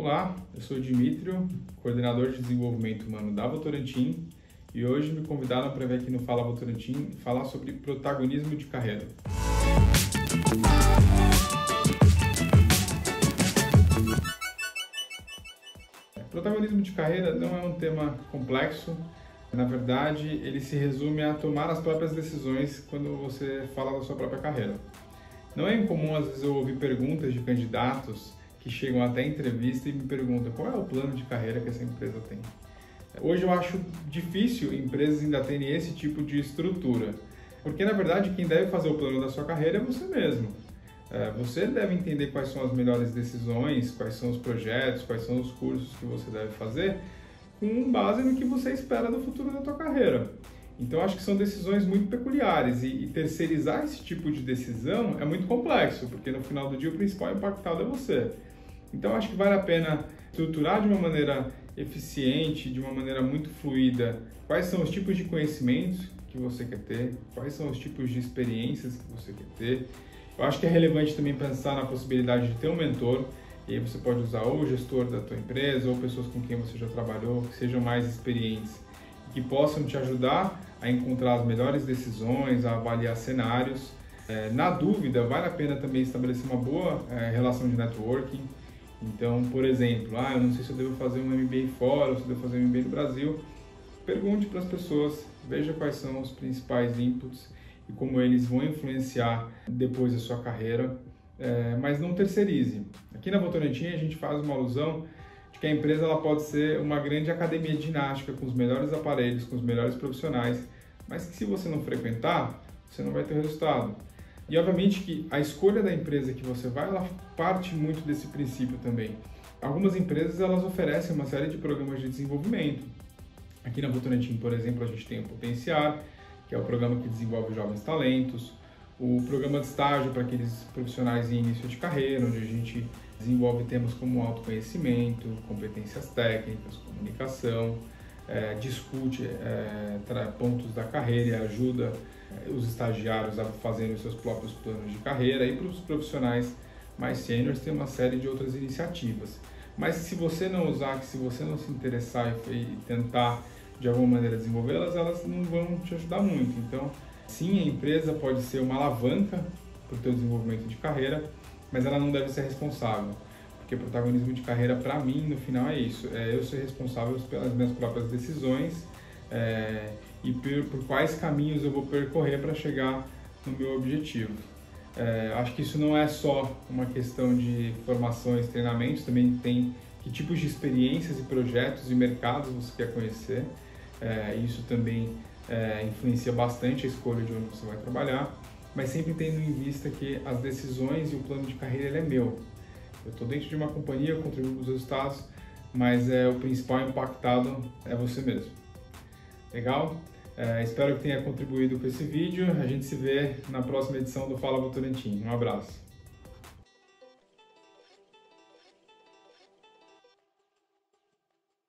Olá, eu sou o Dmítrio, coordenador de desenvolvimento humano da Votorantim, e hoje me convidaram para vir aqui no Fala Votorantim falar sobre protagonismo de carreira. Protagonismo de carreira não é um tema complexo. Na verdade, ele se resume a tomar as próprias decisões quando você fala da sua própria carreira. Não é incomum, às vezes, eu ouvir perguntas de candidatos que chegam até a entrevista e me perguntam qual é o plano de carreira que essa empresa tem. Hoje eu acho difícil empresas ainda terem esse tipo de estrutura, porque, na verdade, quem deve fazer o plano da sua carreira é você mesmo. Você deve entender quais são as melhores decisões, quais são os projetos, quais são os cursos que você deve fazer, com base no que você espera do futuro da tua carreira. Então, acho que são decisões muito peculiares e terceirizar esse tipo de decisão é muito complexo, porque no final do dia o principal impactado é você. Então, acho que vale a pena estruturar de uma maneira eficiente, de uma maneira muito fluida, quais são os tipos de conhecimentos que você quer ter, quais são os tipos de experiências que você quer ter. Eu acho que é relevante também pensar na possibilidade de ter um mentor, e aí você pode usar ou o gestor da tua empresa ou pessoas com quem você já trabalhou, que sejam mais experientes e que possam te ajudar a encontrar as melhores decisões, a avaliar cenários. Na dúvida, vale a pena também estabelecer uma boa relação de networking. Então, por exemplo, eu não sei se eu devo fazer um MBA fora ou se eu devo fazer um MBA no Brasil. Pergunte para as pessoas, veja quais são os principais inputs e como eles vão influenciar depois da sua carreira, mas não terceirize. Aqui na Votorantim a gente faz uma alusão de que a empresa ela pode ser uma grande academia de ginástica com os melhores aparelhos, com os melhores profissionais, mas que se você não frequentar, você não vai ter resultado. E obviamente que a escolha da empresa que você vai, ela parte muito desse princípio também. Algumas empresas elas oferecem uma série de programas de desenvolvimento. Aqui na Votorantim, por exemplo, a gente tem o Potenciar, que é o programa que desenvolve jovens talentos, o programa de estágio para aqueles profissionais em início de carreira, onde a gente desenvolve temas como autoconhecimento, competências técnicas, comunicação, discute pontos da carreira e ajuda os estagiários a fazerem os seus próprios planos de carreira. E para os profissionais mais sêniores tem uma série de outras iniciativas. Mas se você não usar, se você não se interessar e tentar de alguma maneira desenvolvê-las, elas não vão te ajudar muito. Então, sim, a empresa pode ser uma alavanca para o teu desenvolvimento de carreira, mas ela não deve ser responsável. Porque protagonismo de carreira, para mim, no final é isso. É eu ser responsável pelas minhas próprias decisões e por quais caminhos eu vou percorrer para chegar no meu objetivo. Acho que isso não é só uma questão de formações, treinamentos, também tem que tipos de experiências e projetos e mercados você quer conhecer. Isso também influencia bastante a escolha de onde você vai trabalhar, mas sempre tendo em vista que as decisões e o plano de carreira ele é meu. Eu estou dentro de uma companhia, eu contribuo com os resultados, mas o principal impactado é você mesmo. Legal? Espero que tenha contribuído com esse vídeo. A gente se vê na próxima edição do Fala Votorantim. Um abraço.